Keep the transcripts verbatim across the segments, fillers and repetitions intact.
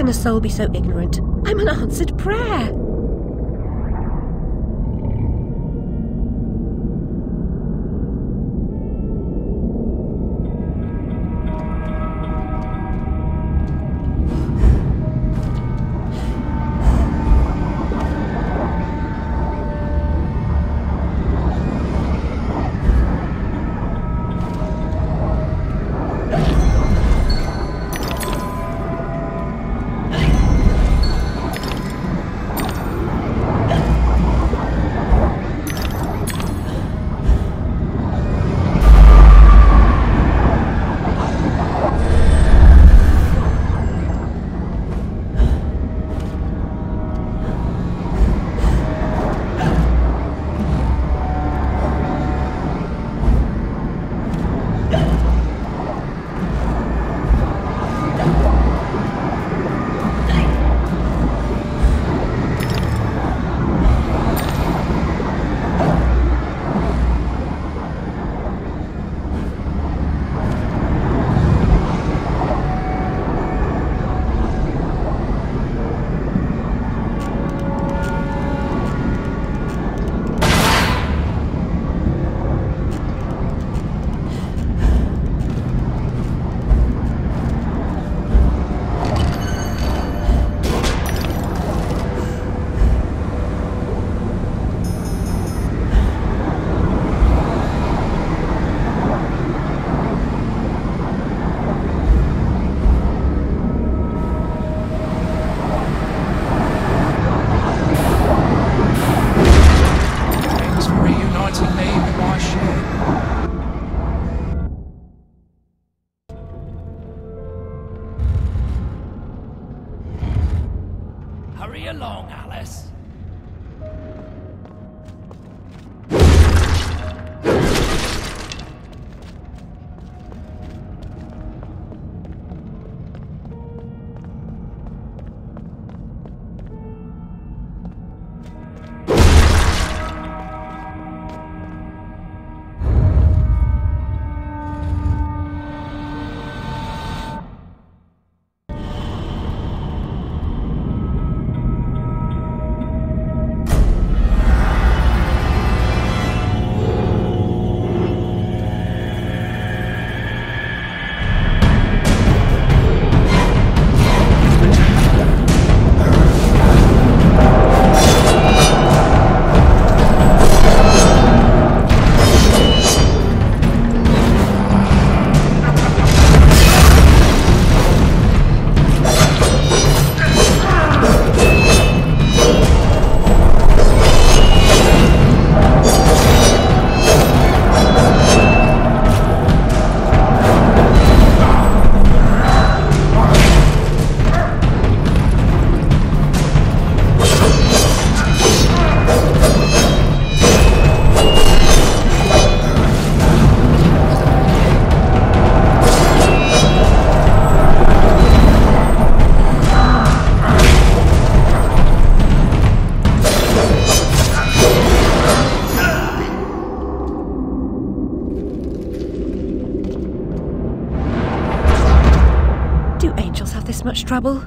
can a soul be so ignorant? I'm an answered prayer. Hurry along, Alice. Much trouble?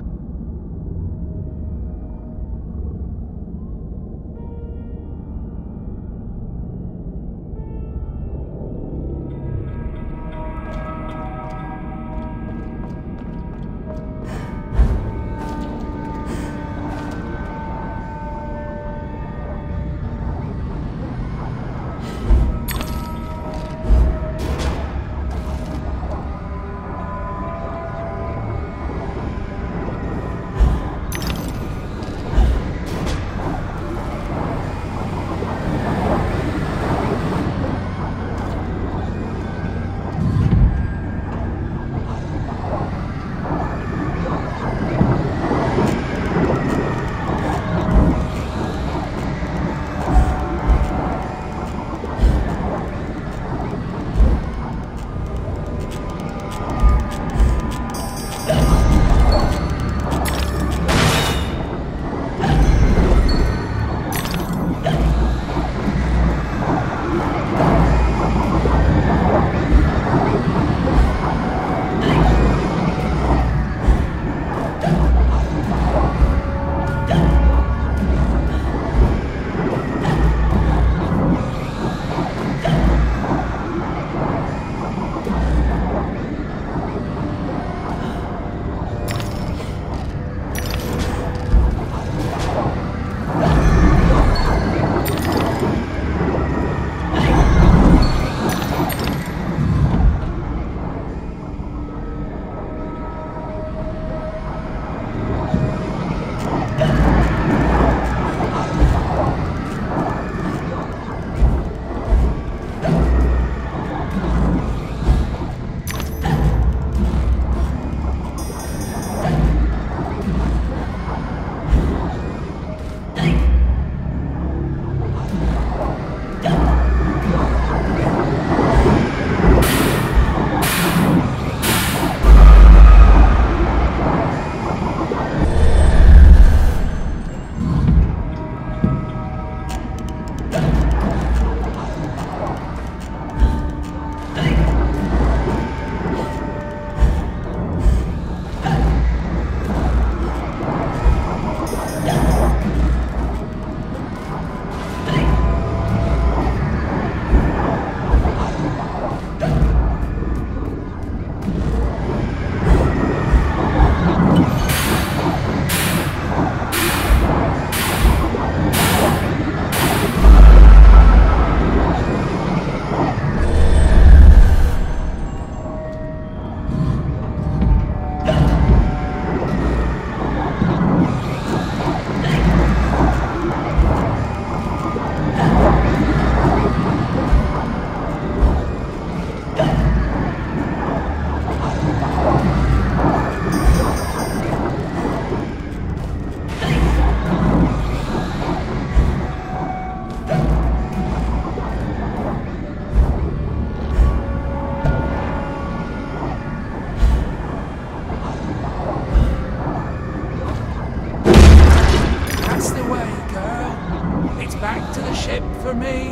for me.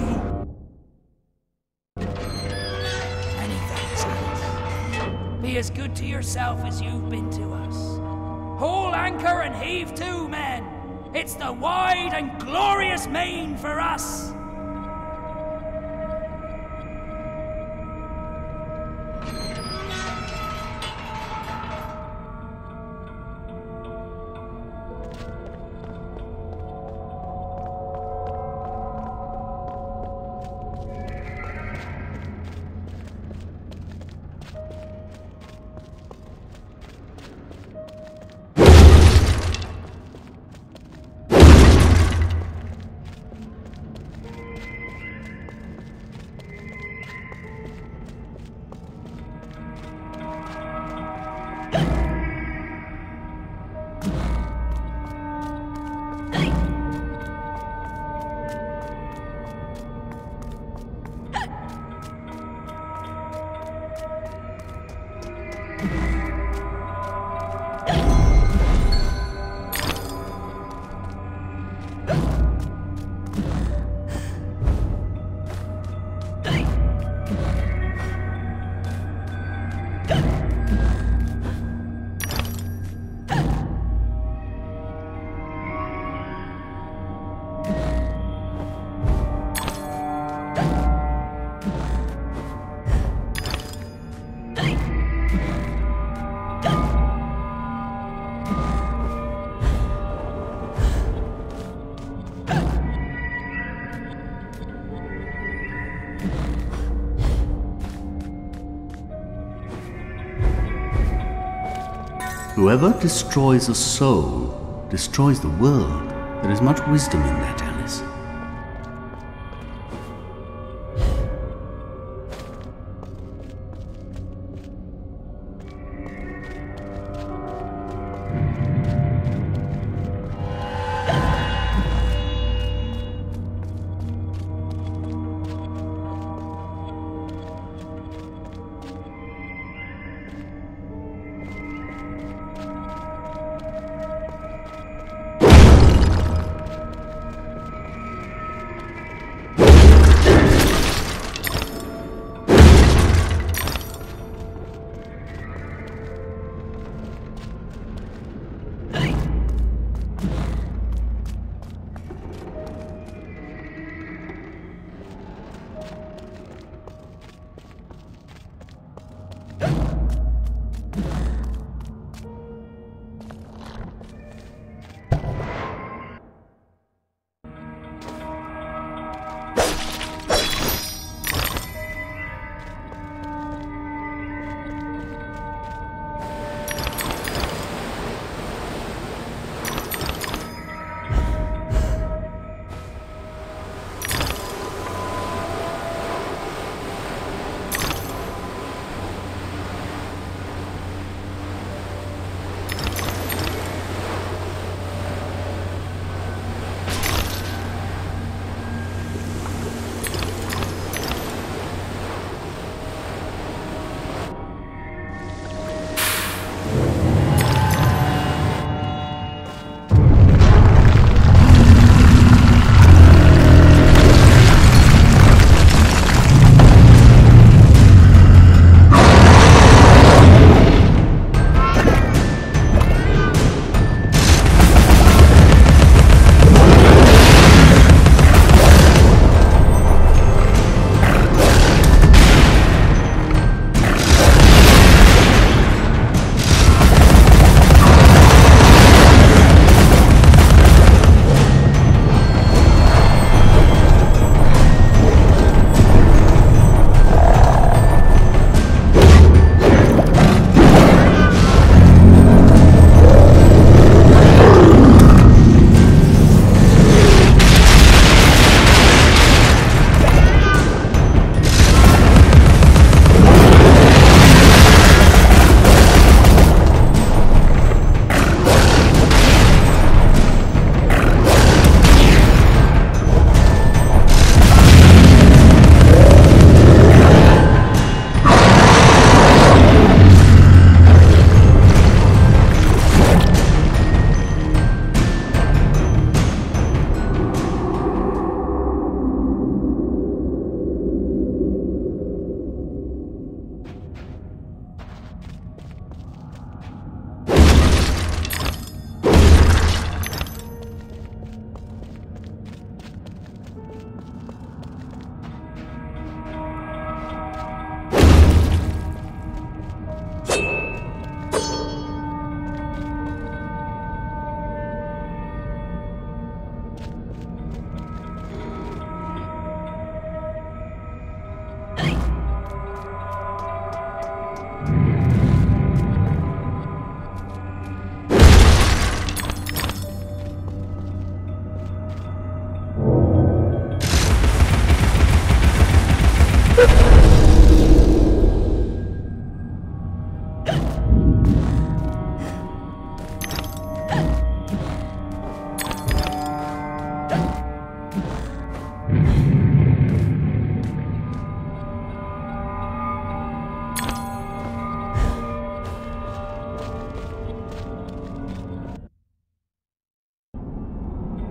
Many thanks, Alice. Be as good to yourself as you've been to us. Haul anchor and heave to, men. It's the wide and glorious main for us. Whoever destroys a soul destroys the world. There is much wisdom in that, Alice.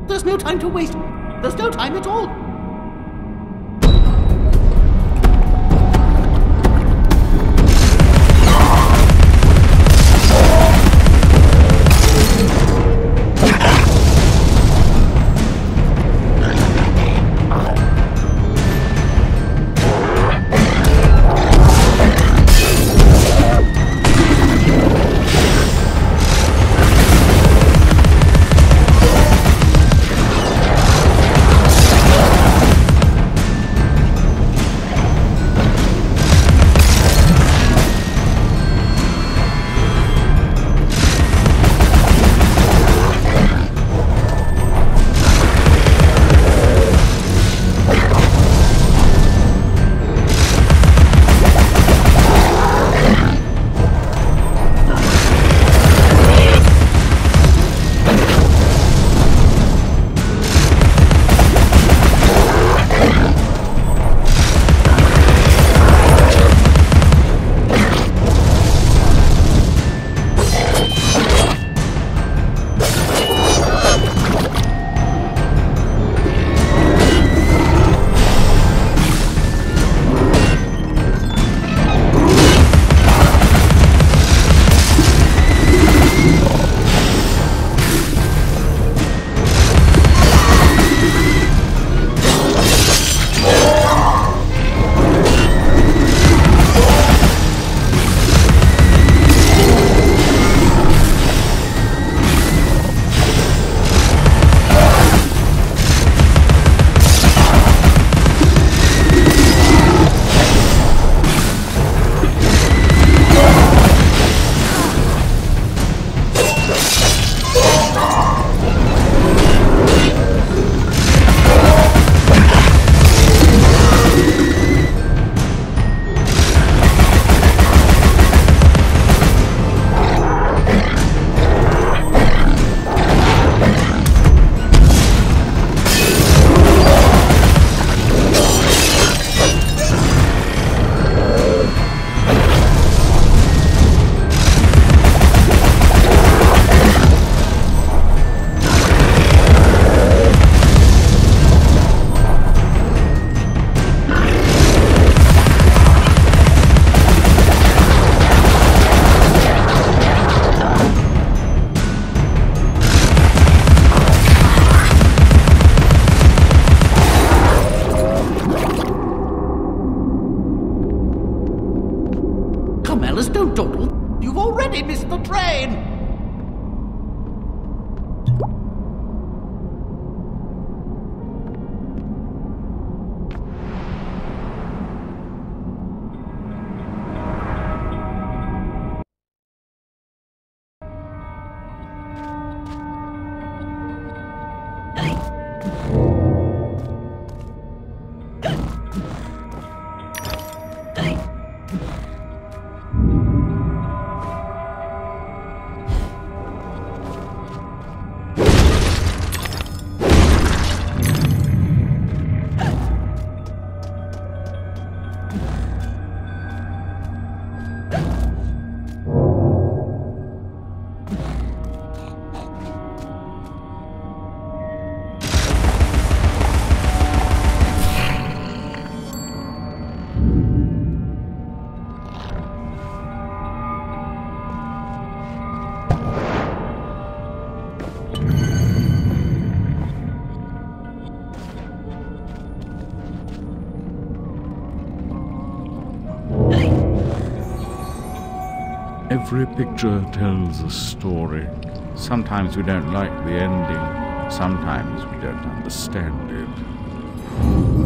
There's no time to waste. There's no time at all. Don't dawdle. You've already missed the train. Every picture tells a story. Sometimes we don't like the ending. Sometimes we don't understand it.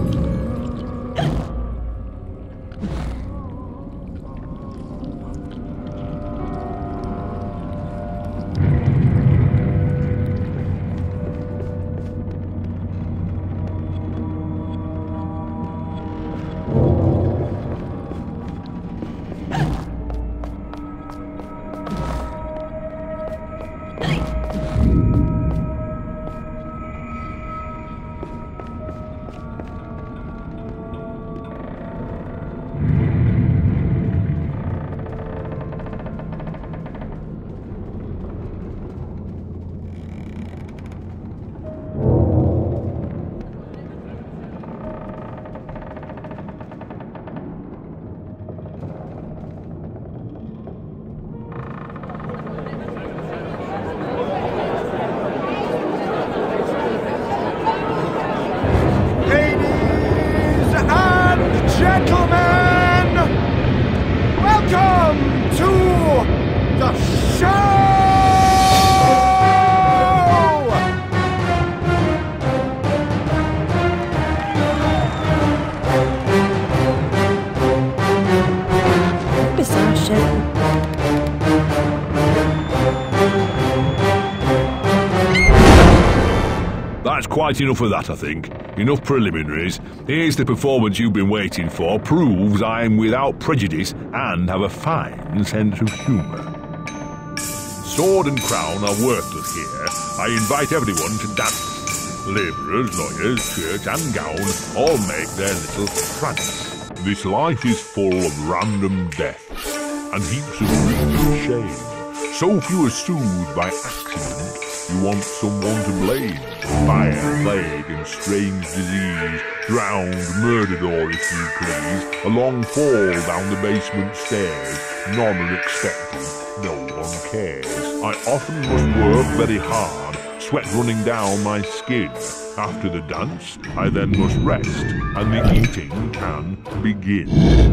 That's quite enough of that, I think. Enough preliminaries. Here's the performance you've been waiting for. Proves I'm without prejudice and have a fine sense of humour. Sword and crown are worthless here. I invite everyone to dance. Labourers, lawyers, church and gown all make their little prance. This life is full of random death and heaps of real shame. So few are soothed by accident. You want someone to blame. Fire, plague and strange disease. Drowned, murdered or, if you please, a long fall down the basement stairs. None are expected. No one cares. I often must work very hard. Sweat running down my skin. After the dance, I then must rest. And the eating can begin.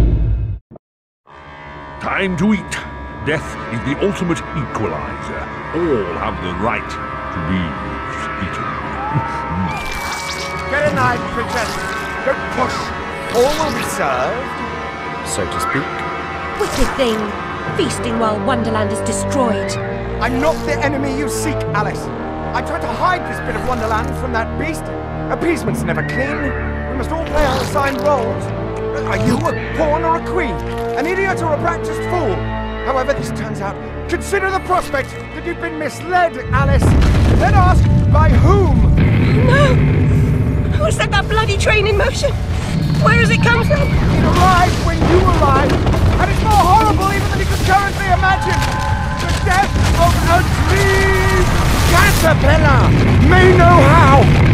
Time to eat. Death is the ultimate equalizer. All have the right to be eaten. Get a knife, princess. Don't push. All will be served, so to speak. Wicked thing! Feasting while Wonderland is destroyed. I'm not the enemy you seek, Alice. I tried to hide this bit of Wonderland from that beast. Appeasement's never clean. We must all play our assigned roles. Are you a pawn or a queen? An idiot or a practiced fool? However this turns out, consider the prospect that you've been misled, Alice. Then ask, by whom? No! Who set that bloody train in motion? Where has it come from? It arrived when you arrived, and it's more horrible even than you could currently imagine. The death of a dream caterpillar may know how.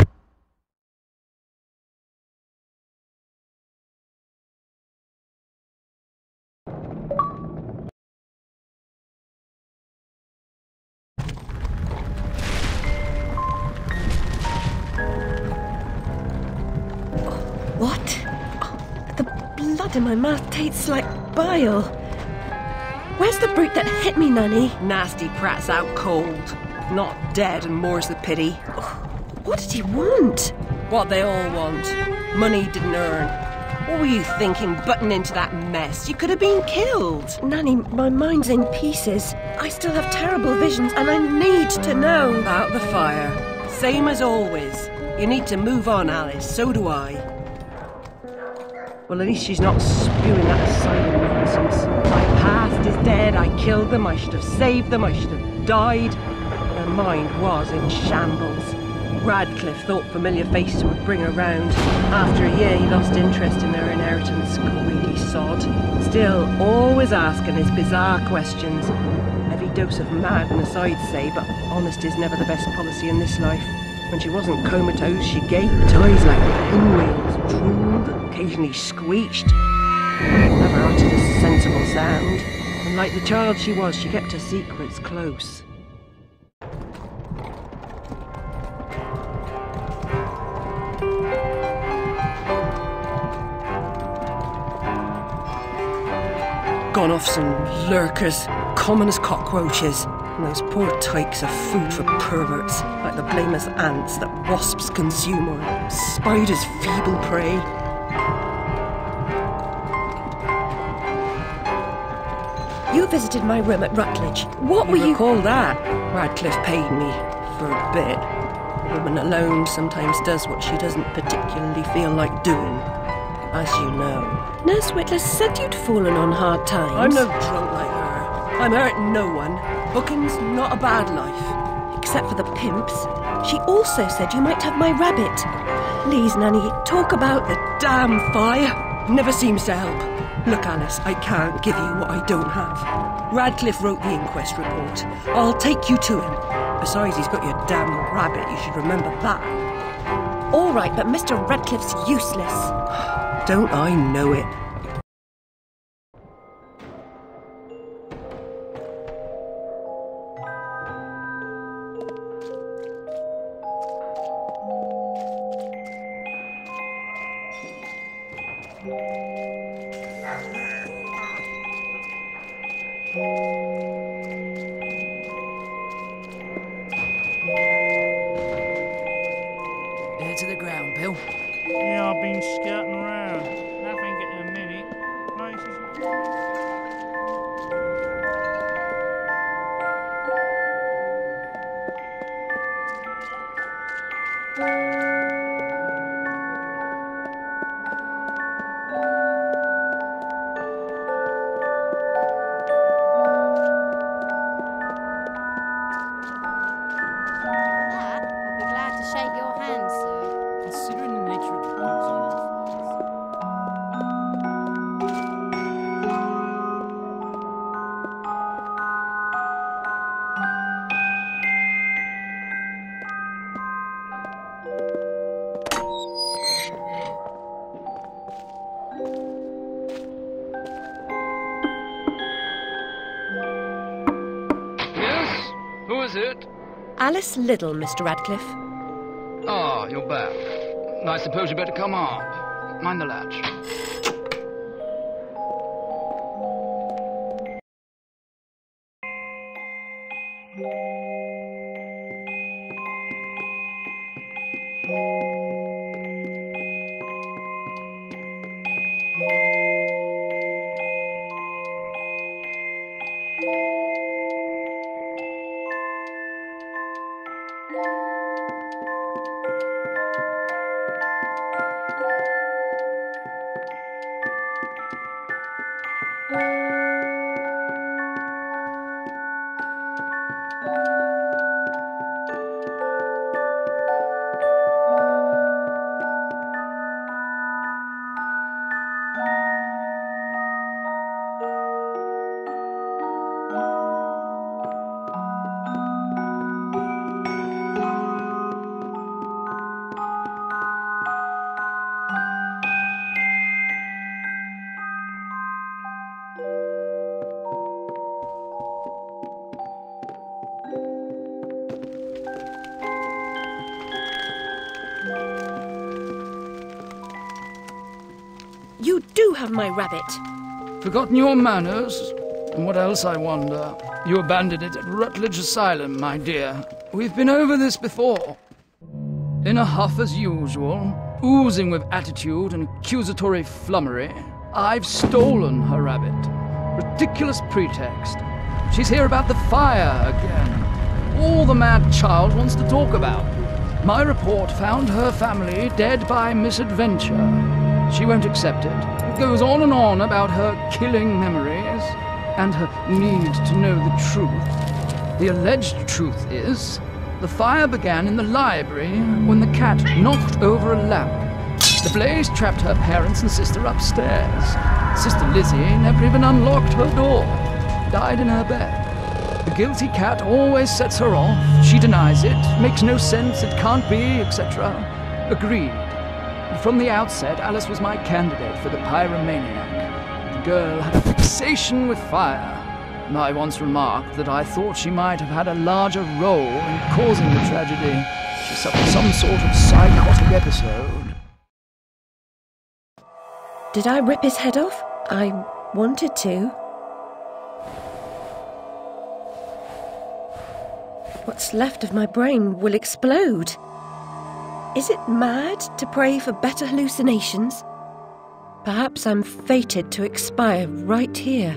What? Oh, the blood in my mouth tastes like bile. Where's the brute that hit me, Nanny? Nasty prat's out cold. Not dead, and more's the pity. What did he want? What they all want. Money didn't earn. What were you thinking, butting into that mess? You could have been killed. Nanny, my mind's in pieces. I still have terrible visions, and I need to know. About the fire. Same as always. You need to move on, Alice. So do I. Well, at least she's not spewing that asylum nonsense. My past is dead. I killed them. I should have saved them. I should have died. Her mind was in shambles. Radcliffe thought familiar faces would bring her round. After a year, he lost interest in their inheritance. Greedy sod. Still, always asking his bizarre questions. Heavy dose of madness, I'd say, but honesty's never the best policy in this life. When she wasn't comatose, she gaped, eyes like pinwheels, drooled, occasionally screeched. Never uttered a sensible sound. And like the child she was, she kept her secrets close. Gone off some lurkers, common as cockroaches. And those poor tykes are food for perverts, like the blameless ants that wasps consume or spiders' feeble prey. You visited my room at Rutledge. What were you... recall that? Radcliffe paid me for a bit. A woman alone sometimes does what she doesn't particularly feel like doing, as you know. Nurse Whitler said you'd fallen on hard times. I'm no drunk like her. I'm hurting no one. Hooking's not a bad life. Except for the pimps. She also said you might have my rabbit. Please, Nanny, talk about the... Damn fire! Never seems to help. Look, Alice, I can't give you what I don't have. Radcliffe wrote the inquest report. I'll take you to him. Besides, he's got your damn rabbit. You should remember that. All right, but Mister Radcliffe's useless. Don't I know it? Ear to the ground, Bill. Yeah, I've been skirting around. Nothing in a minute. Places. That, I'll be glad to shake your hand, sir. Considering the nature of the goods on offer. Yes? Who is it? Alice Liddell, Mister Radcliffe. Ah, you're back. I suppose you better come up. Mind the latch. You do have my rabbit. Forgotten your manners? And what else, I wonder? You abandoned it at Rutledge Asylum, my dear. We've been over this before. In a huff as usual, oozing with attitude and accusatory flummery, I've stolen her rabbit. Ridiculous pretext. She's here about the fire again. All the mad child wants to talk about. My report found her family dead by misadventure. She won't accept it. It goes on and on about her killing memories and her need to know the truth. The alleged truth is, the fire began in the library when the cat knocked over a lamp. The blaze trapped her parents and sister upstairs. Sister Lizzie never even unlocked her door. Died in her bed. The guilty cat always sets her off. She denies it. Makes no sense. It can't be, et cetera. Agreed. From the outset, Alice was my candidate for the pyromaniac. The girl had a fixation with fire. I once remarked that I thought she might have had a larger role in causing the tragedy. She suffered some sort of psychotic episode. Did I rip his head off? I wanted to. What's left of my brain will explode. Is it mad to pray for better hallucinations? Perhaps I'm fated to expire right here.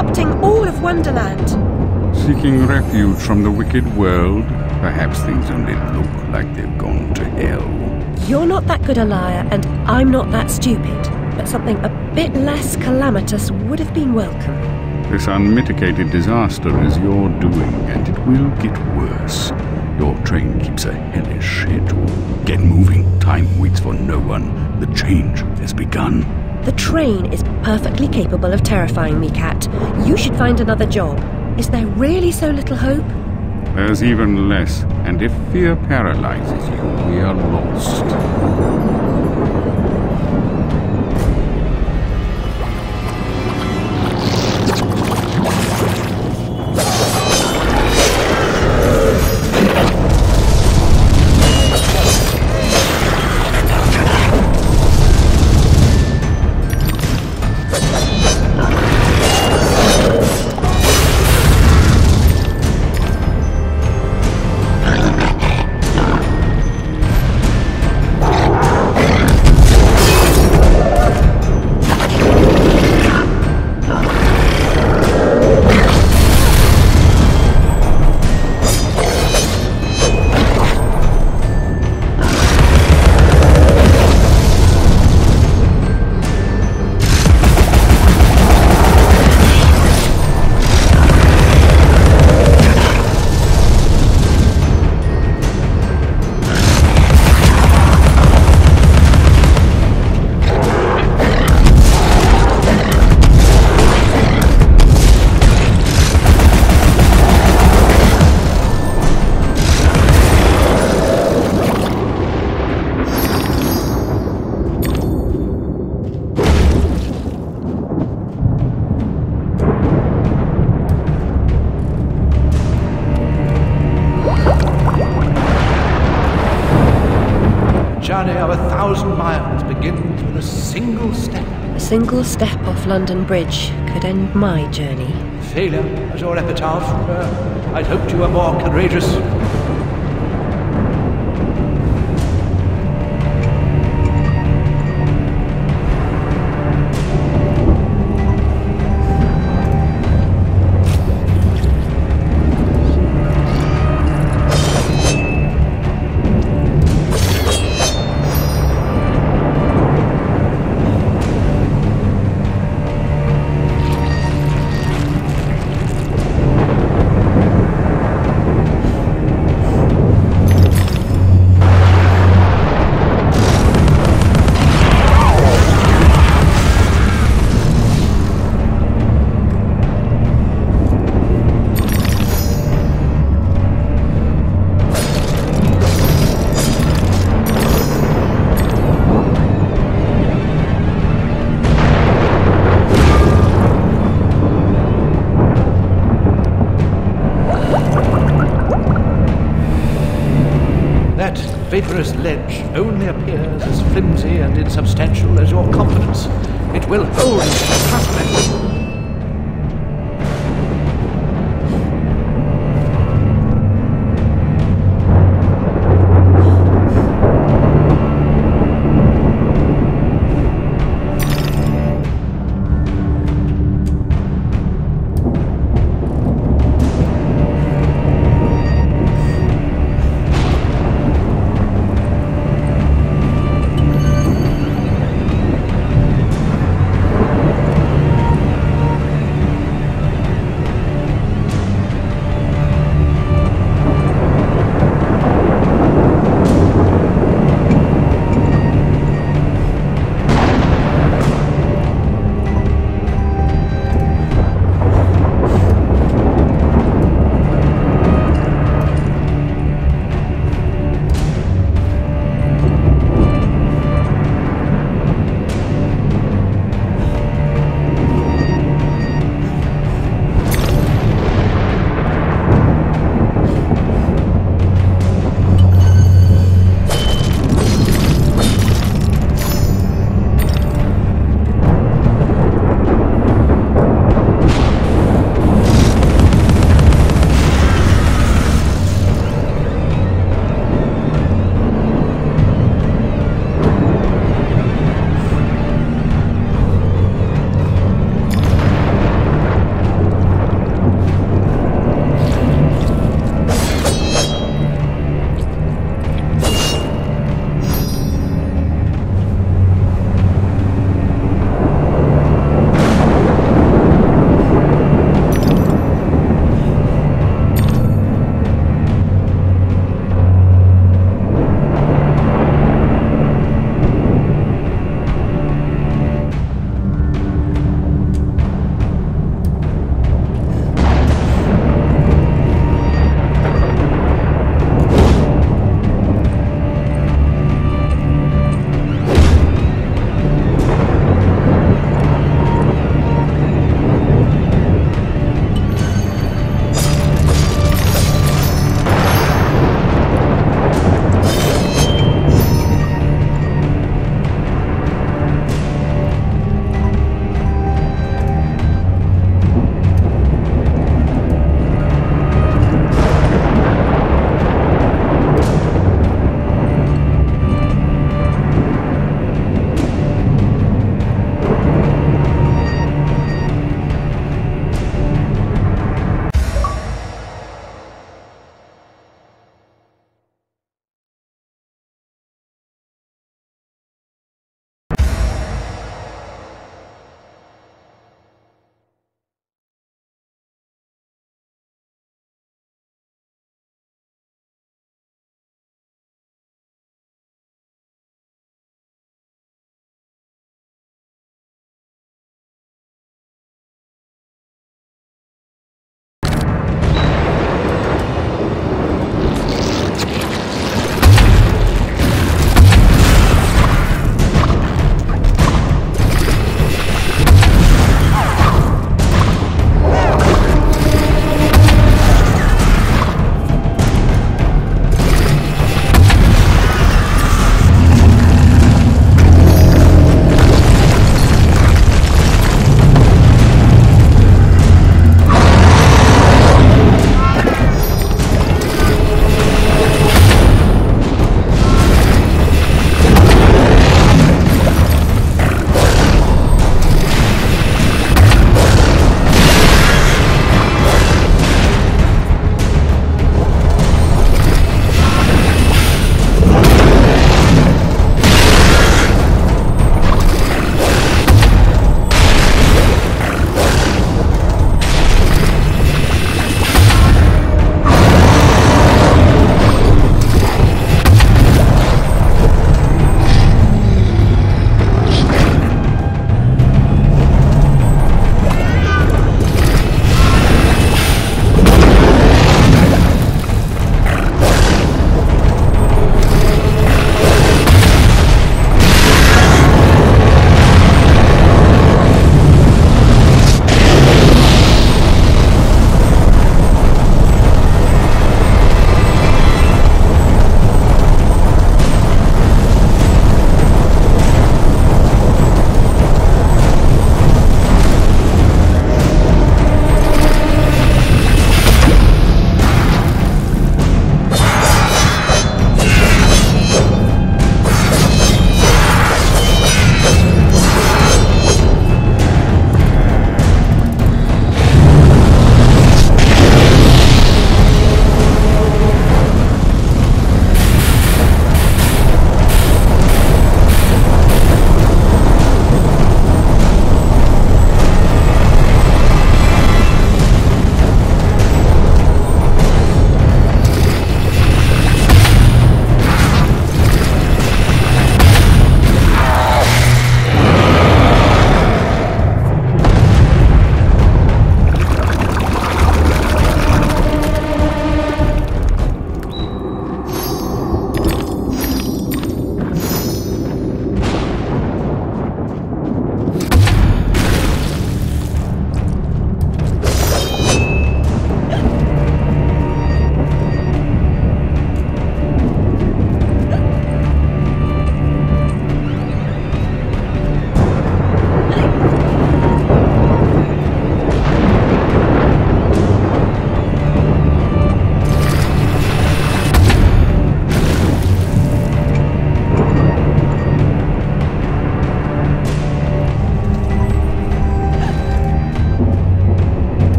corrupting all of Wonderland. Seeking refuge from the wicked world, perhaps things only look like they've gone to hell. You're not that good a liar, and I'm not that stupid. But something a bit less calamitous would have been welcome. This unmitigated disaster is your doing, and it will get worse. Your train keeps a hellish schedule. Get moving. Time waits for no one. The change has begun. The train is perfectly capable of terrifying me, Cat. You should find another job. Is there really so little hope? There's even less, and if fear paralyzes you, we are lost. journey of a thousand miles begins with a single step. A single step off London Bridge could end my journey. Failure as your epitaph. Uh, I'd hoped you were more courageous. Vaporous ledge only appears as flimsy and insubstantial as your confidence. It will hold, trust me.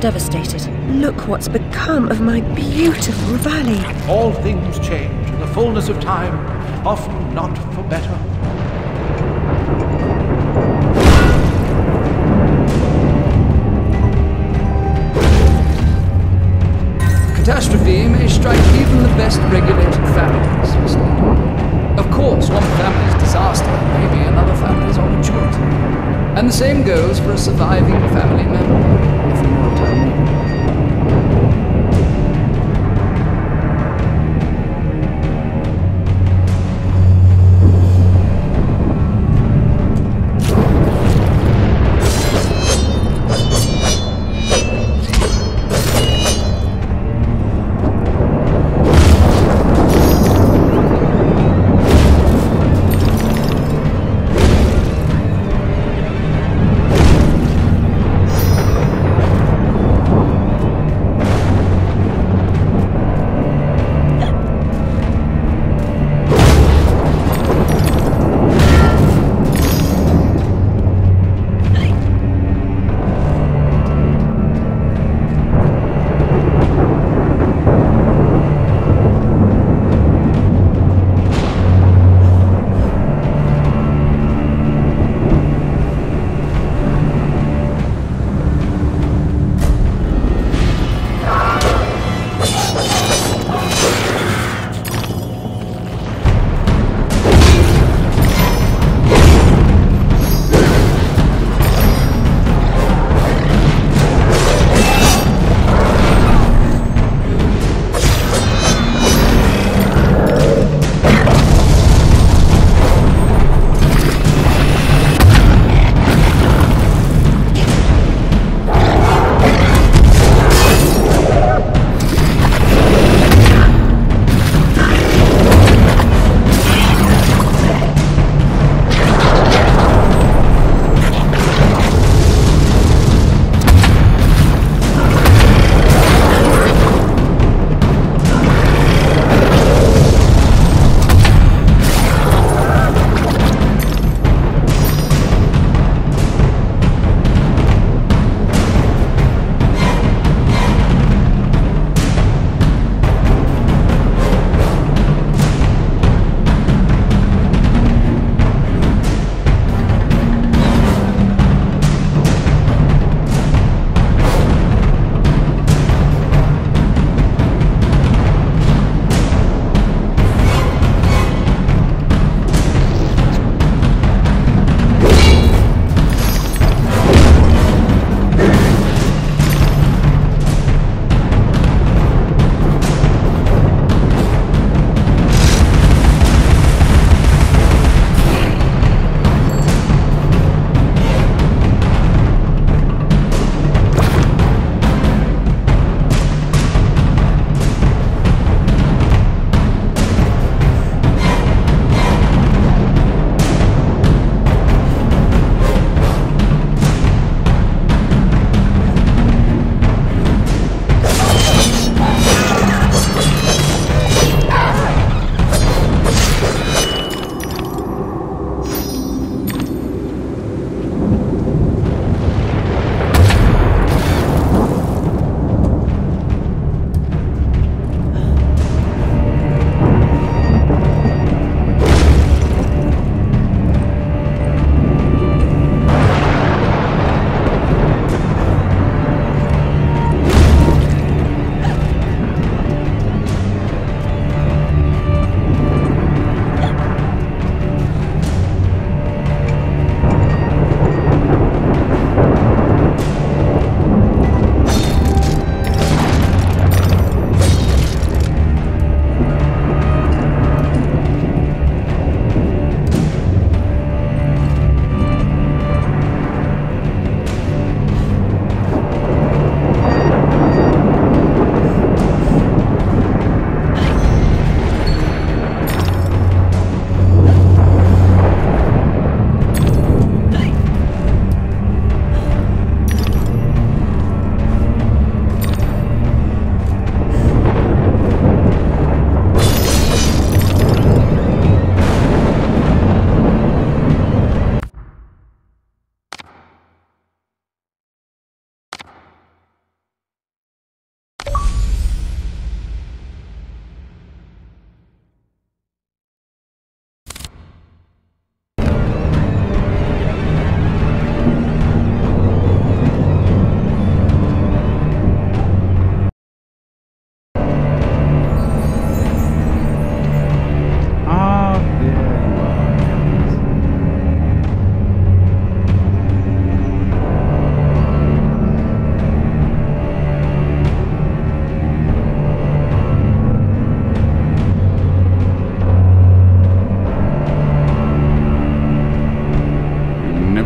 devastated. Look what's become of my beautiful valley. All things change in the fullness of time, often not for better. Catastrophe may strike even the best regulated families, Mister Of course, one family's disaster may be another family's opportunity. And the same goes for a surviving family member, if you know what I mean.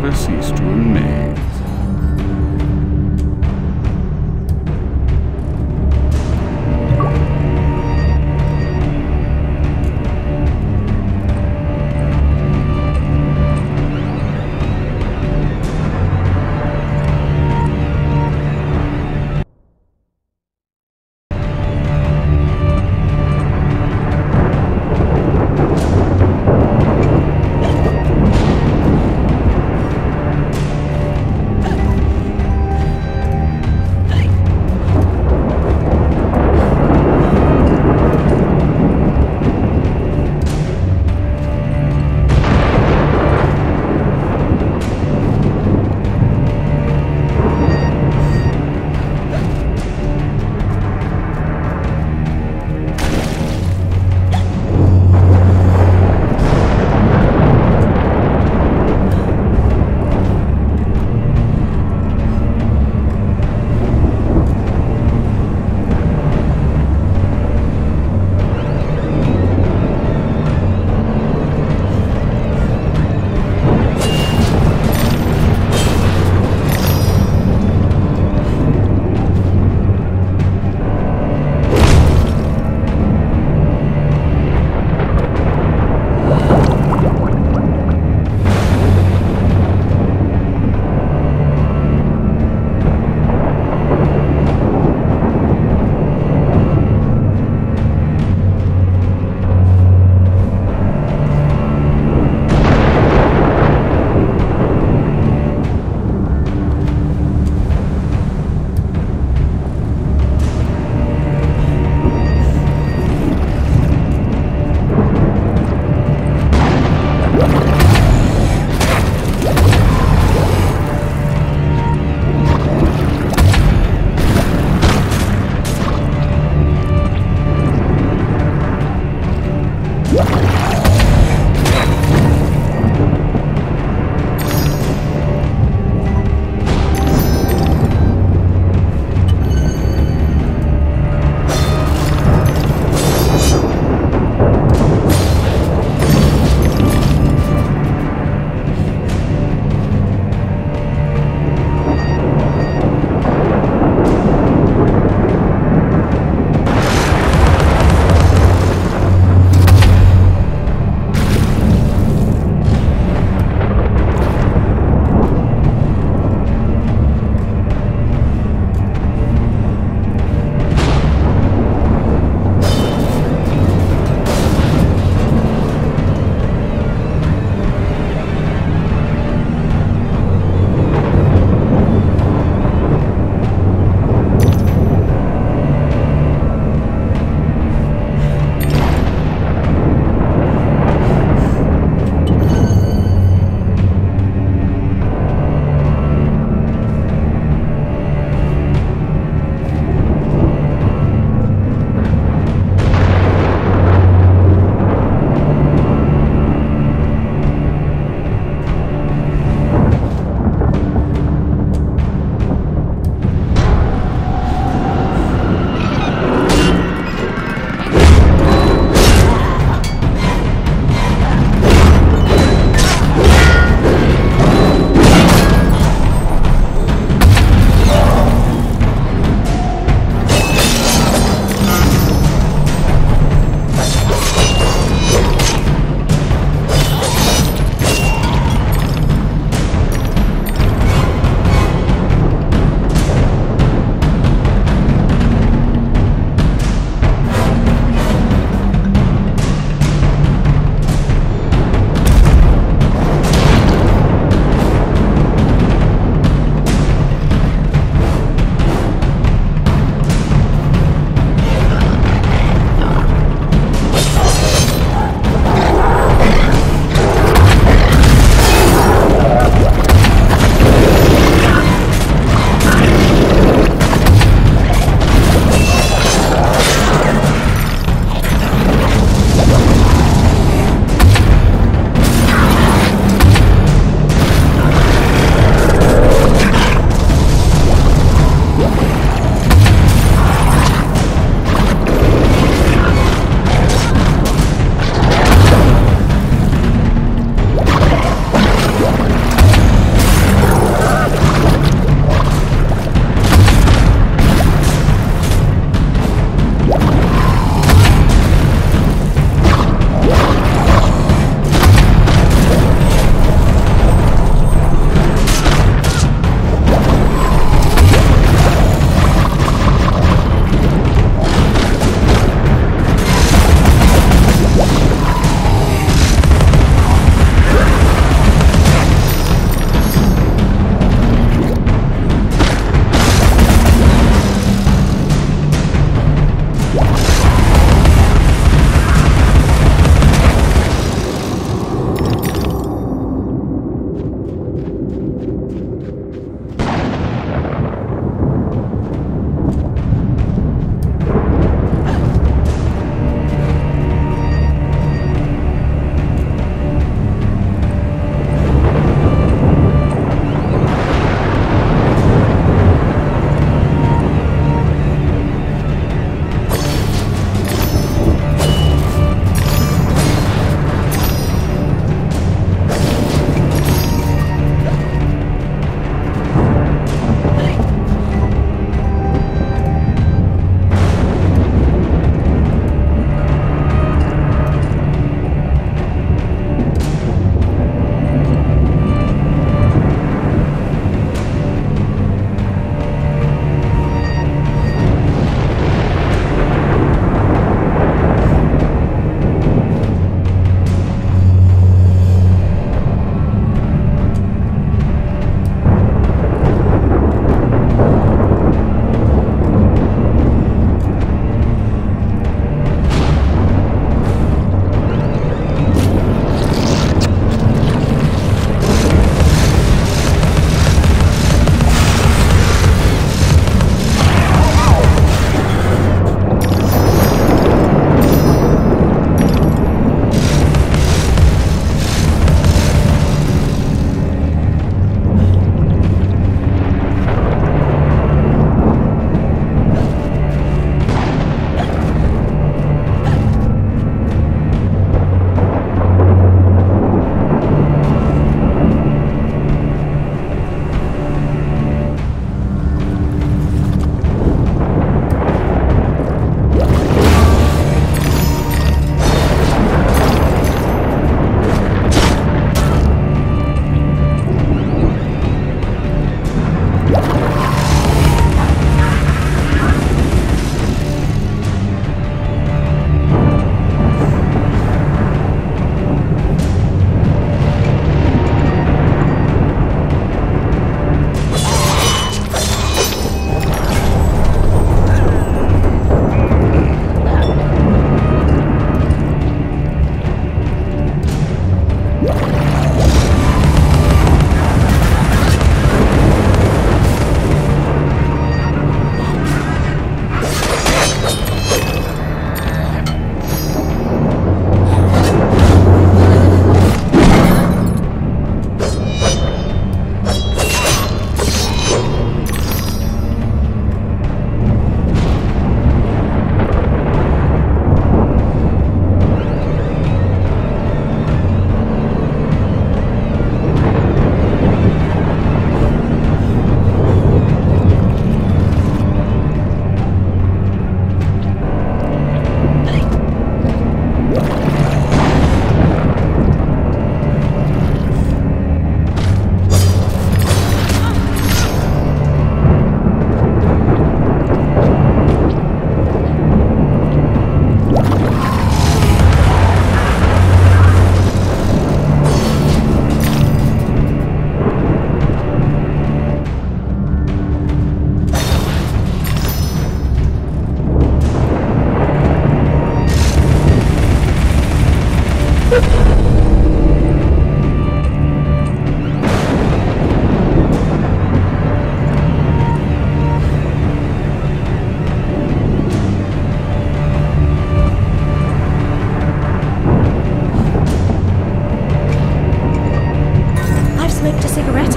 never cease to amaze.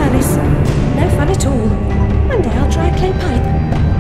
Alice. No fun at all. One day I'll try a clay pipe.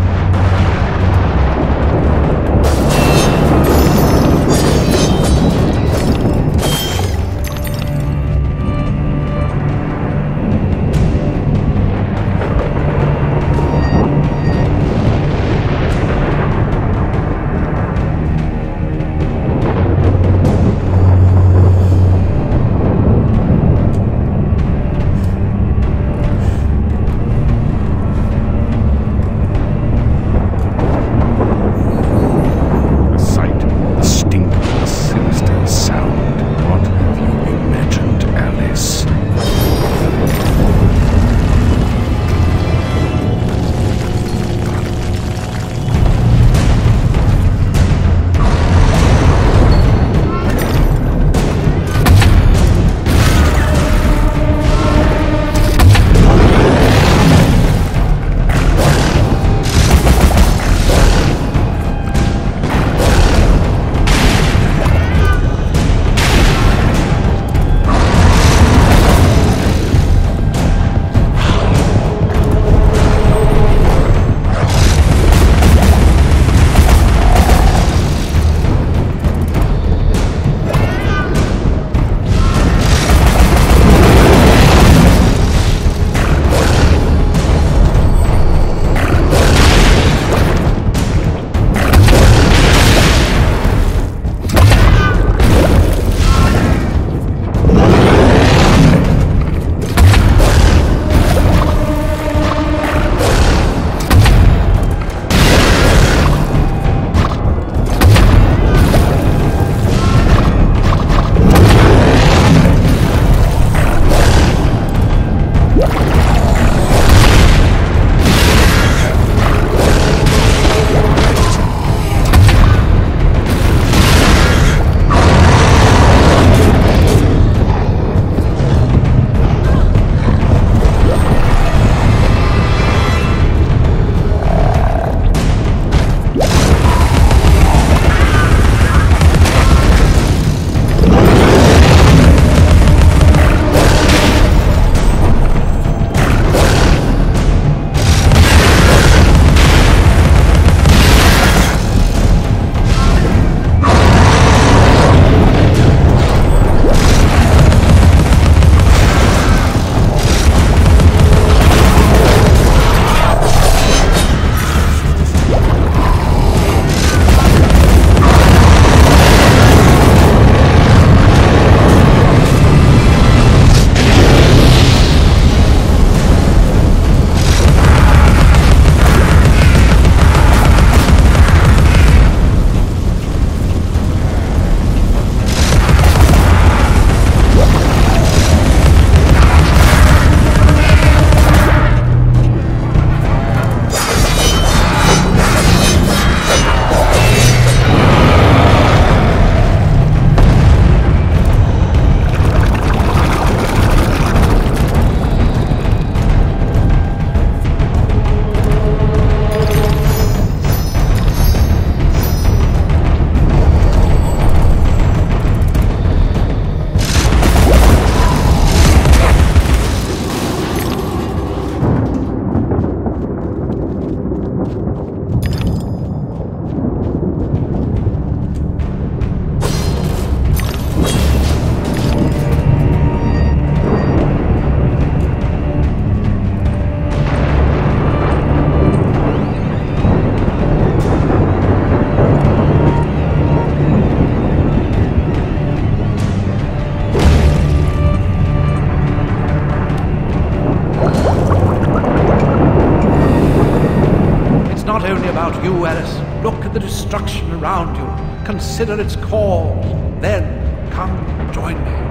about you, Alice. Look at the destruction around you. Consider its cause. Then come join me.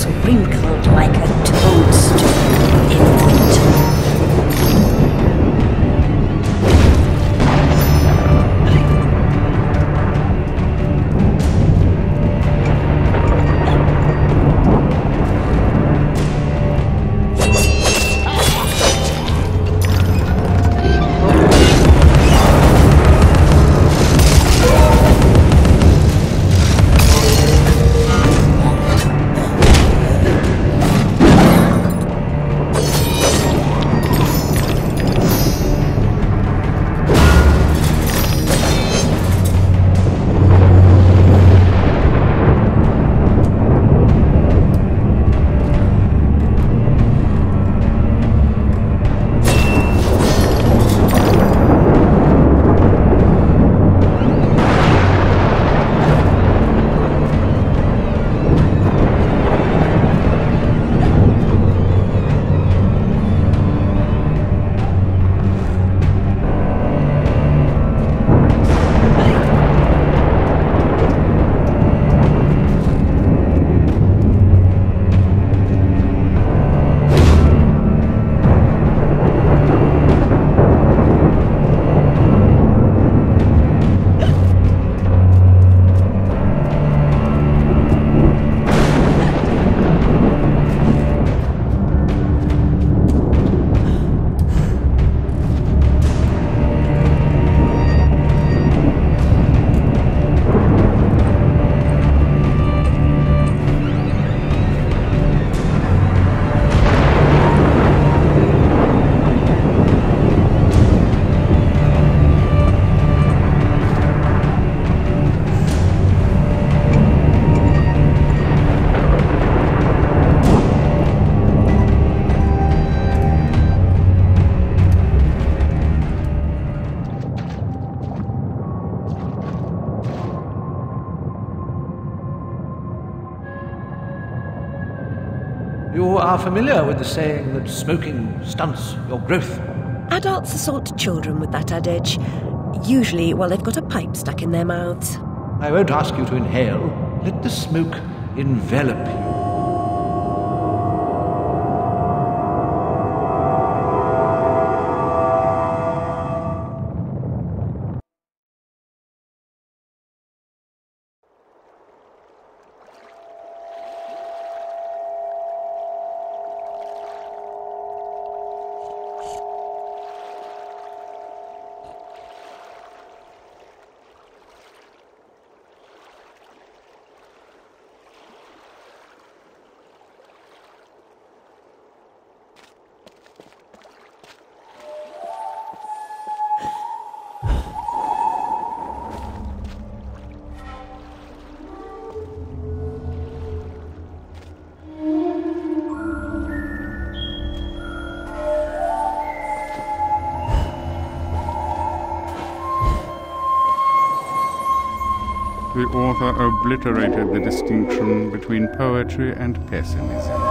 looks wrinkled like a toadstool in winter. You are familiar with the saying that smoking stunts your growth? Adults assault children with that adage, usually while they've got a pipe stuck in their mouths. I won't ask you to inhale. Let the smoke envelop you. The author obliterated the distinction between poetry and pessimism.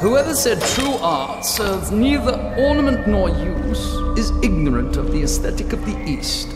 Whoever said true art serves neither ornament nor use is ignorant of the aesthetic of the East.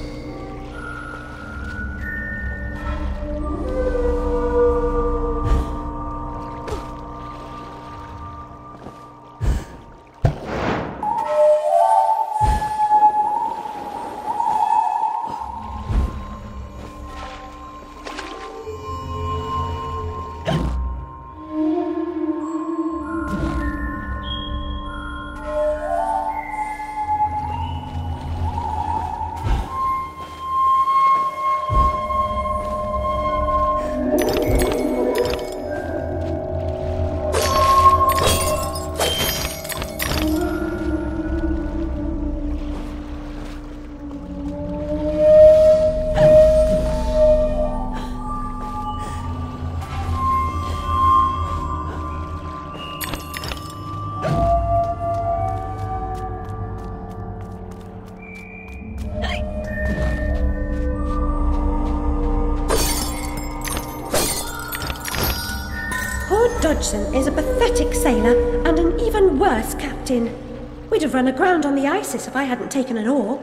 Dodgson is a pathetic sailor and an even worse captain. We'd have run aground on the Isis if I hadn't taken an oar.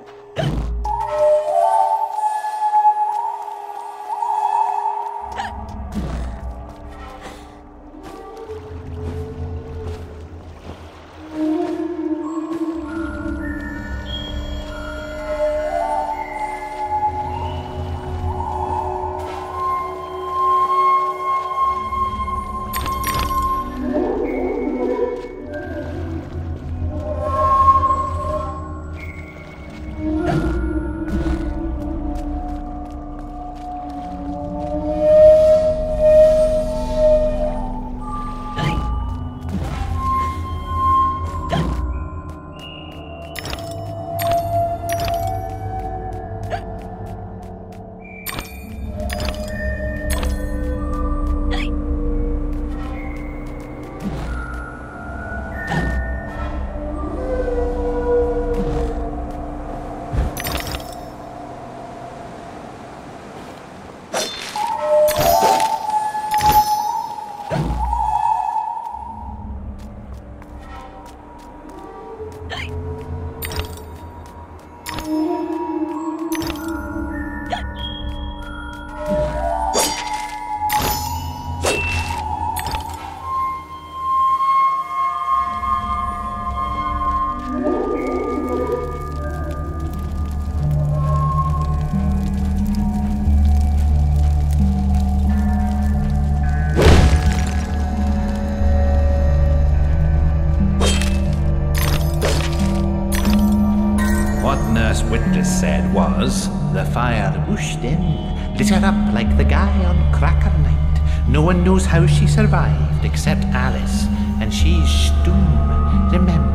Said was, the fire whooshed in, lit her up like the guy on Cracker Night. No one knows how she survived except Alice, and she's Stoom, remember?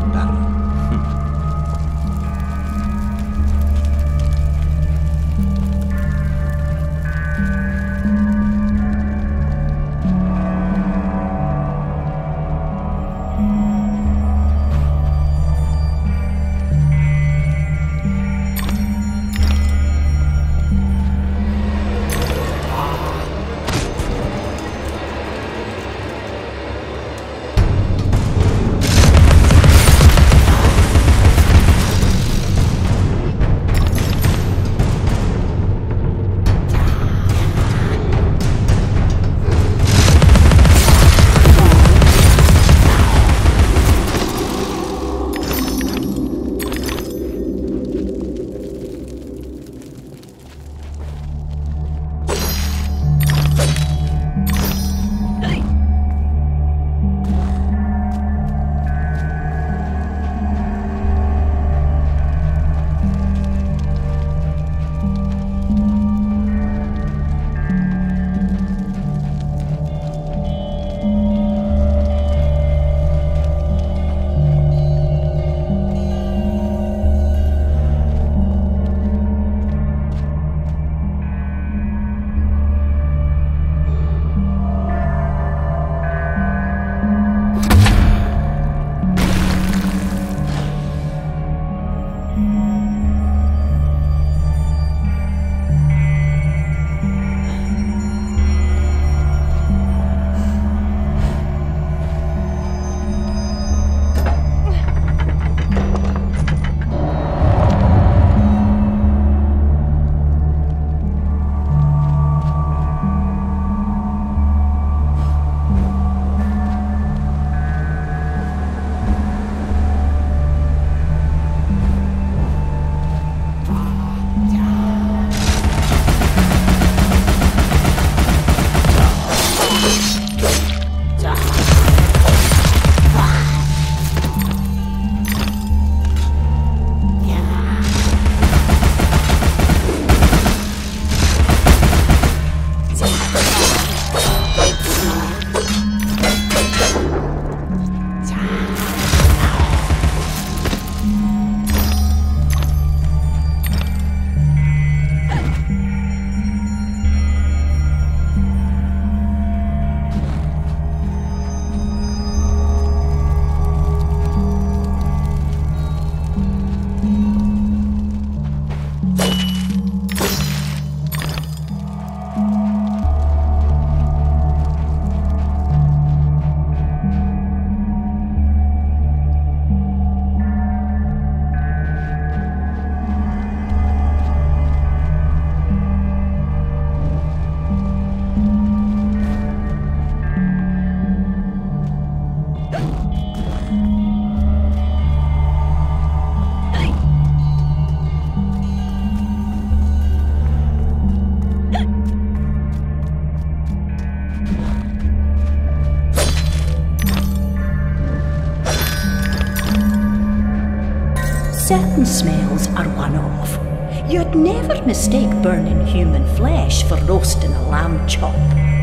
human smells are one-off. You'd never mistake burning human flesh for roasting a lamb chop.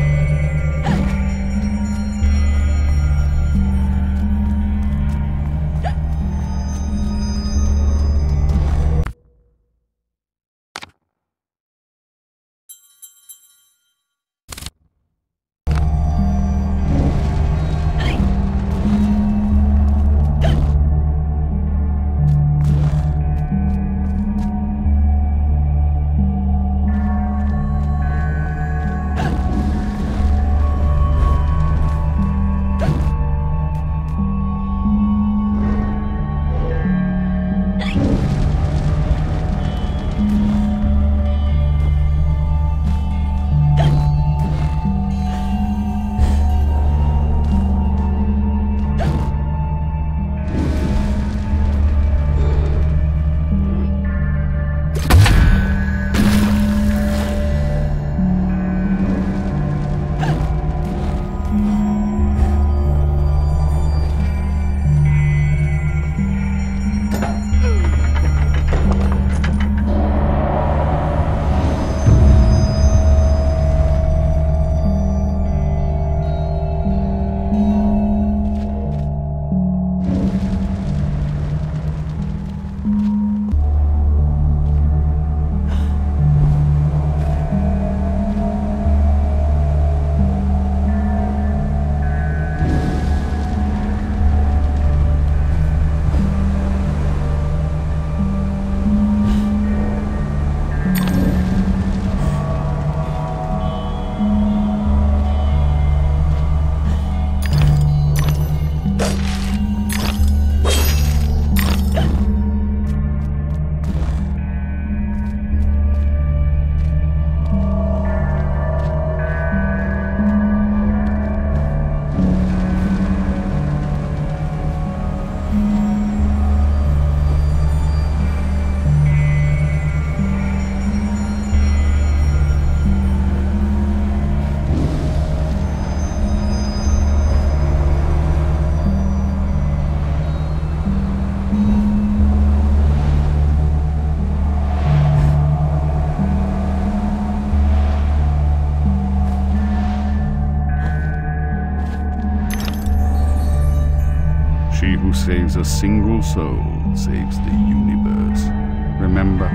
She who saves a single soul saves the universe. Remember?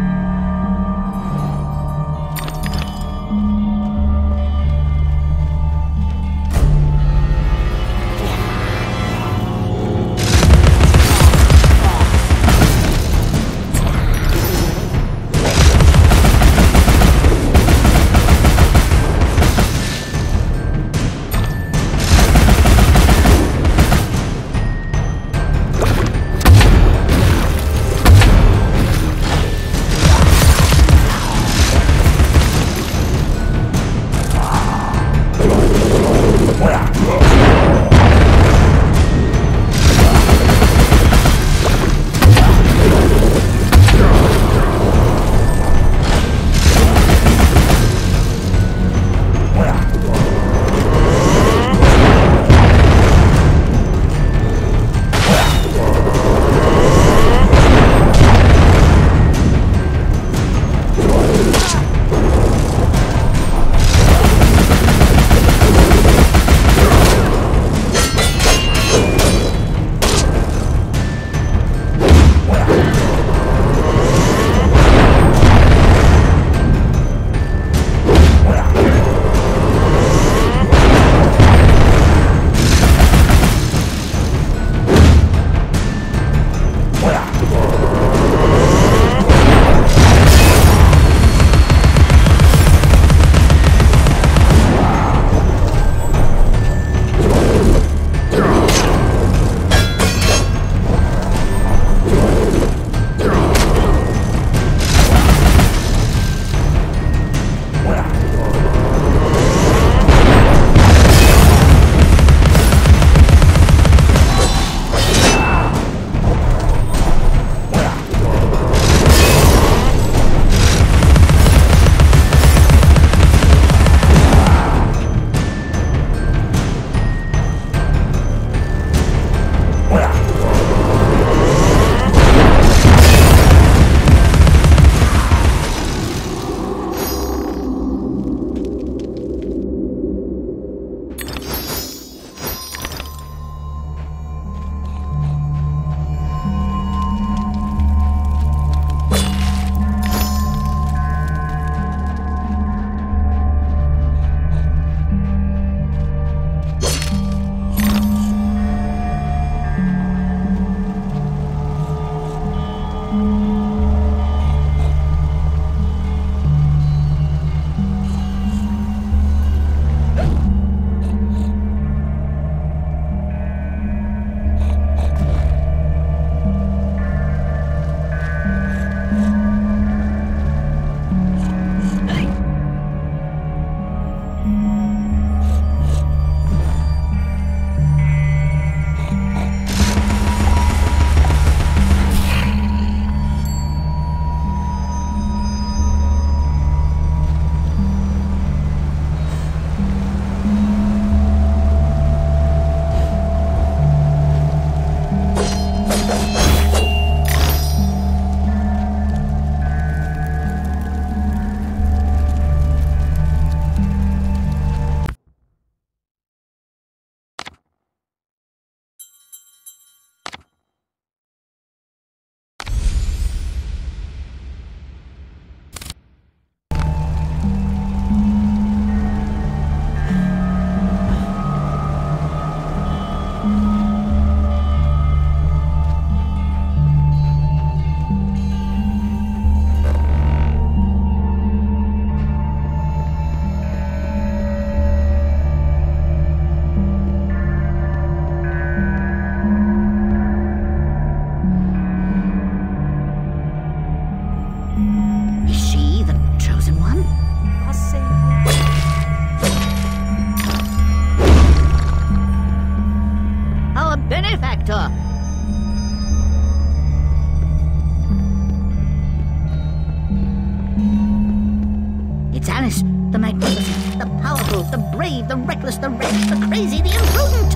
It's Alice, the magnificent, the powerful, the brave, the reckless, the rash, the crazy, the imprudent.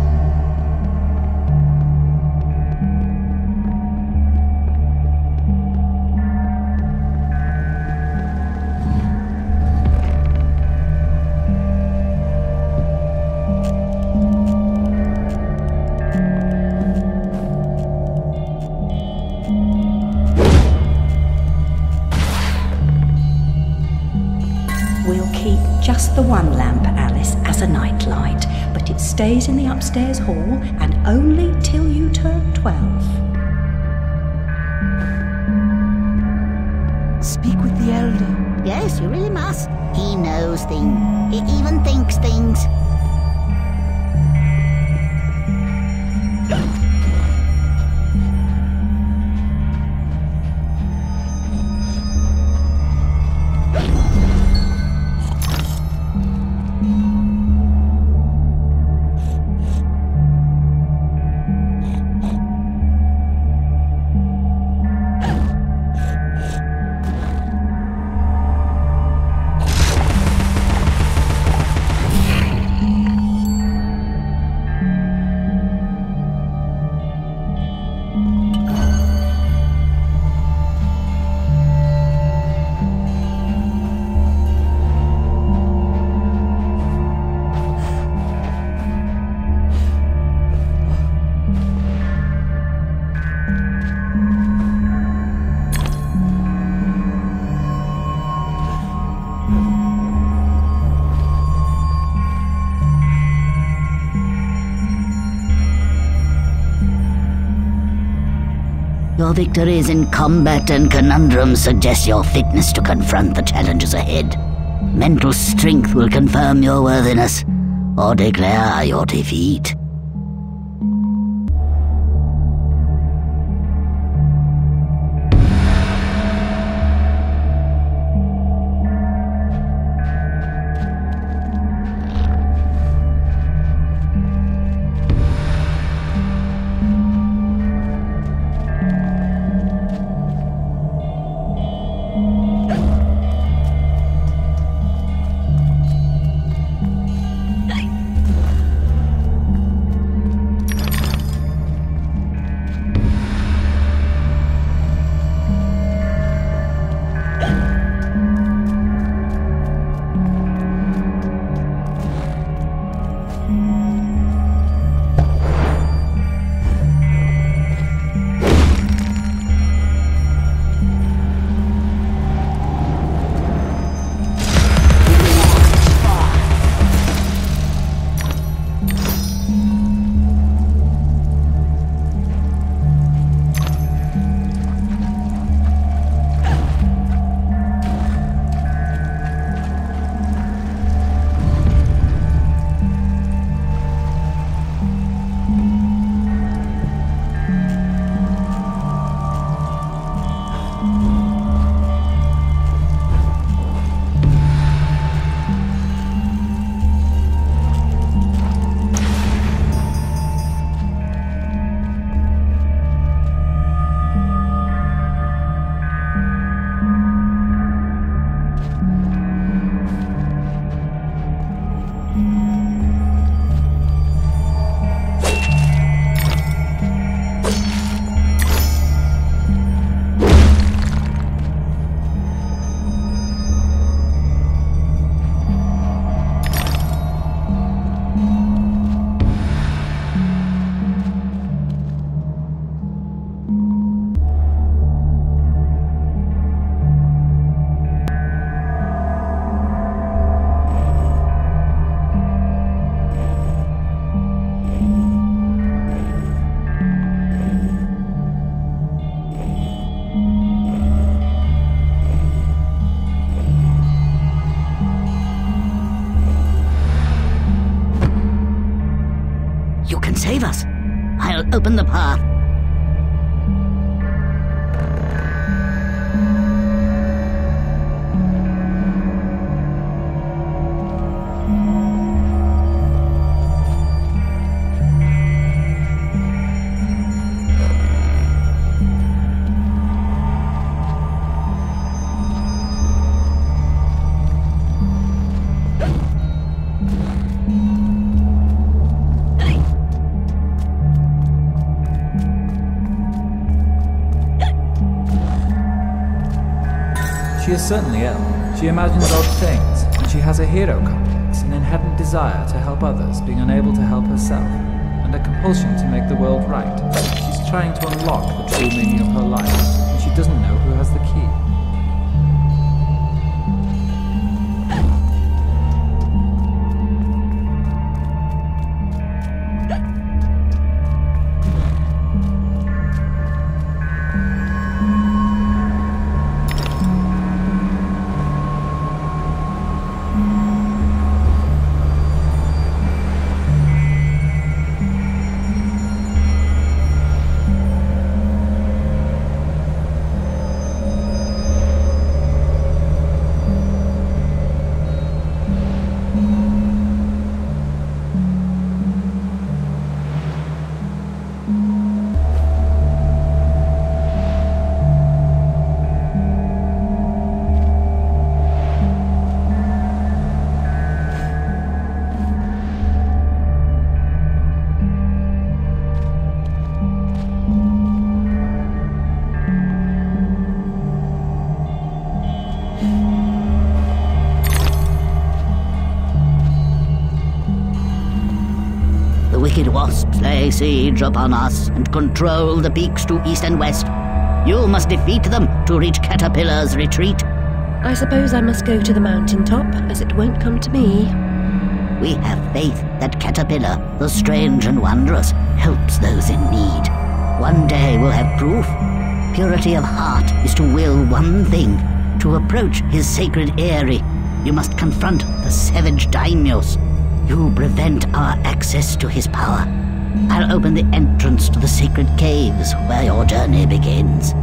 Just the one lamp, Alice, as a nightlight, but it stays in the upstairs hall and only till you turn twelve. Speak with the elder. Yes, you really must. He knows things. He even thinks things. Your victories in combat and conundrums suggest your fitness to confront the challenges ahead. Mental strength will confirm your worthiness or declare your defeat. Save us. I'll open the path. She is certainly ill. She imagines odd things, and she has a hero complex, an inherent desire to help others, being unable to help herself, and a compulsion to make the world right. She's trying to unlock the true meaning of her life, and she doesn't know who has the key. Wicked wasps lay siege upon us and control the peaks to east and west. You must defeat them to reach Caterpillar's retreat. I suppose I must go to the mountaintop, as it won't come to me. We have faith that Caterpillar, the strange and wondrous, helps those in need. One day we'll have proof. Purity of heart is to will one thing, to approach his sacred eyrie. You must confront the savage daimyos. You prevent our access to his power. I'll open the entrance to the sacred caves where your journey begins.